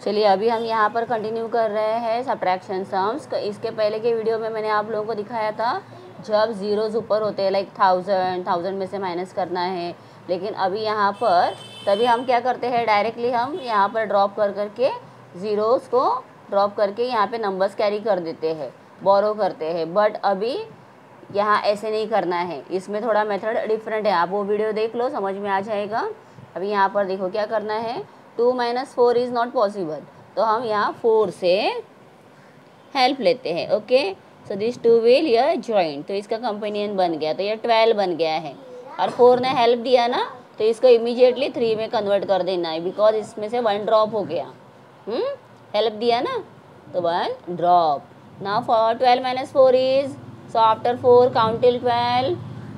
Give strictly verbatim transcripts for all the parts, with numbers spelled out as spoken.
चलिए अभी हम यहाँ पर कंटिन्यू कर रहे हैं सब्ट्रैक्शन सम्स। इसके पहले के वीडियो में मैंने आप लोगों को दिखाया था जब ज़ीरोज़ ऊपर होते हैं, लाइक थाउजेंड थाउजेंड में से माइनस करना है। लेकिन अभी यहाँ पर तभी हम क्या करते हैं, डायरेक्टली हम यहाँ पर ड्रॉप कर करके ज़ीरोज़ को ड्रॉप करके यहाँ पे नंबर्स कैरी कर देते हैं, बोरो करते हैं। बट अभी यहाँ ऐसे नहीं करना है, इसमें थोड़ा मेथड डिफरेंट है। आप वो वीडियो देख लो, समझ में आ जाएगा। अभी यहाँ पर देखो क्या करना है, two minus four is not possible, तो हम यहाँ फोर से हेल्प लेते हैं। Okay, so this two will यह जॉइंट, तो इसका कंपेनियन बन गया, तो ये ट्वेल्व बन गया है। और फोर ने हेल्प दिया ना, तो इसको इमीडिएटली थ्री में कन्वर्ट कर देना है, बिकॉज इसमें से वन ड्रॉप हो गया। हम्म हेल्प दिया ना, तो one drop. Now for twelve minus four is, so after four count till twelve.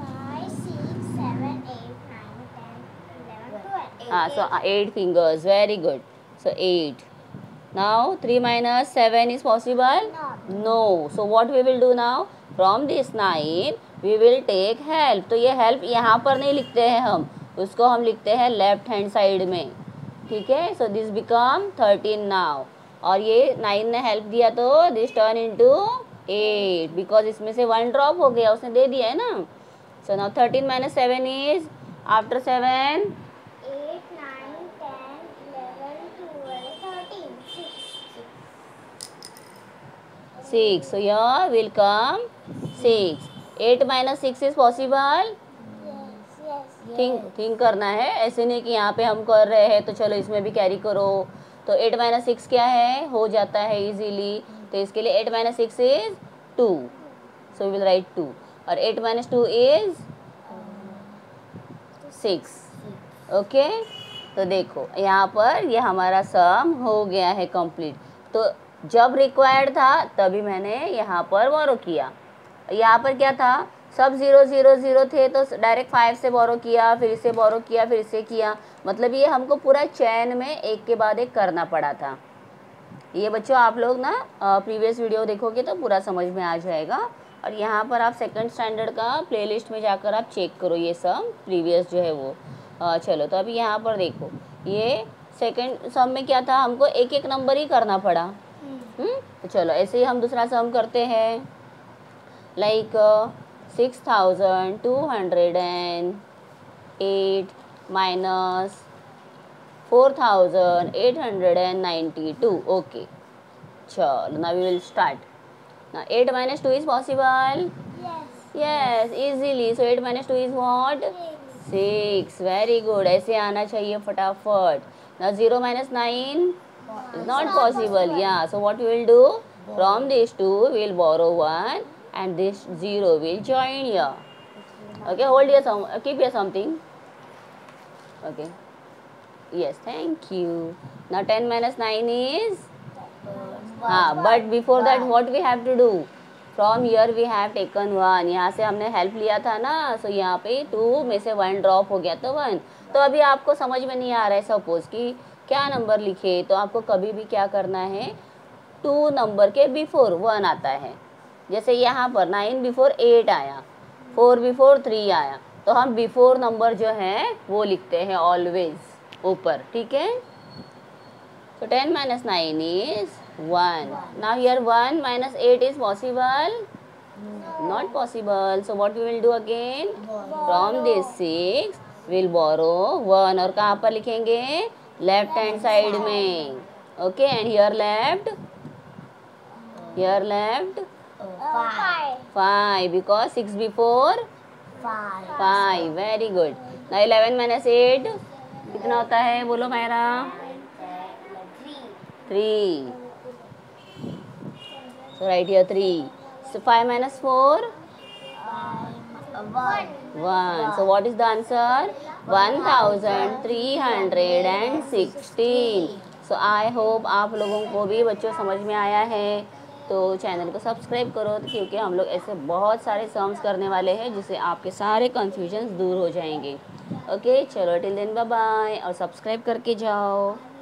हाँ, so eight fingers, very good. So eight. Now three minus seven is possible? No. No. So what we will do now? From this nine we will take help. तो ये help यहाँ पर नहीं लिखते हैं हम, उसको हम लिखते हैं लेफ्ट हैंड साइड में, ठीक है। So this become thirteen now. और ये नाइन ने हेल्प दिया तो this turn into eight, because इसमें से वन ड्रॉप हो गया, उसने दे दिया है ना। So now thirteen minus seven is, after seven six, so here will come six. eight minus six is possible? Yes, yes, think think करना है, ऐसे नहीं कि यहाँ पे हम कर रहे हैं तो चलो इसमें भी कैरी करो। तो eight माइनस सिक्स क्या है, हो जाता है इजीली, तो इसके लिए eight minus six is two, so we will write two. और eight minus two is six. Okay, तो देखो यहाँ पर ये हमारा सम हो गया है कंप्लीट। तो जब रिक्वायर्ड था तभी मैंने यहाँ पर बोरो किया। यहाँ पर क्या था, सब ज़ीरो ज़ीरो ज़ीरो थे, तो डायरेक्ट फाइव से बोरो किया, फिर इससे बोरो किया, फिर इससे किया। मतलब ये हमको पूरा चैन में एक के बाद एक करना पड़ा था। ये बच्चों आप लोग ना प्रीवियस वीडियो देखोगे तो पूरा समझ में आ जाएगा। और यहाँ पर आप सेकंड स्टैंडर्ड का प्लेलिस्ट में जाकर आप चेक करो ये सब प्रीवियस जो है वो। आ, चलो तो अभी यहाँ पर देखो, ये सेकंड सम में क्या था, हमको एक एक नंबर ही करना पड़ा। हम्म तो चलो ऐसे ही हम दूसरा सम करते हैं, like six thousand two hundred and eight minus four thousand eight hundred and ninety two. Okay, चलो now we will start. Now eight minus two is possible? yes, Yes, easily. So eight minus two is what? six, six. Very good. ऐसे आना चाहिए फटाफट। Now zero minus nine is not possible. Yeah. So what we will do? From these two we will borrow one, and this zero will join here. Okay. Hold your some. Keep your something. Okay. Yes. Thank you. Now ten minus nine is. हाँ, but before that what we have to do? From here we have taken one. यहाँ से हमने help लिया था ना, सो यहाँ पे to में से वन ड्रॉप हो गया तो वन। तो अभी आपको समझ में नहीं आ रहा है सपोज कि क्या नंबर लिखे, तो आपको कभी भी क्या करना है, टू नंबर के बिफोर वन आता है। जैसे यहाँ पर नाइन बिफोर एट आया, फोर बिफोर थ्री आया, तो हम बिफोर नंबर जो है वो लिखते हैं ऑलवेज ऊपर, ठीक है। So ten minus nine is one. Now here one minus eight is possible? Not possible. So what we will do again? From this six we'll borrow one, और कहाँ पर लिखेंगे, लेफ्ट हैंड साइड में। Okay, and here left, here left five, five, because six before five, five. Very good. Now eleven minus eight कितना होता है, बोलो मेरा, three. So write here three. So five minus four? one, one. So what is the answer? one thousand three hundred sixteen. So I hope आप लोगों को भी बच्चों समझ में आया है। तो चैनल को सब्सक्राइब करो, क्योंकि हम लोग ऐसे बहुत सारे सम्स करने वाले हैं जिससे आपके सारे कन्फ्यूजन्स दूर हो जाएंगे। ओके, चलो टिल देन बाय बाय, और सब्सक्राइब करके जाओ।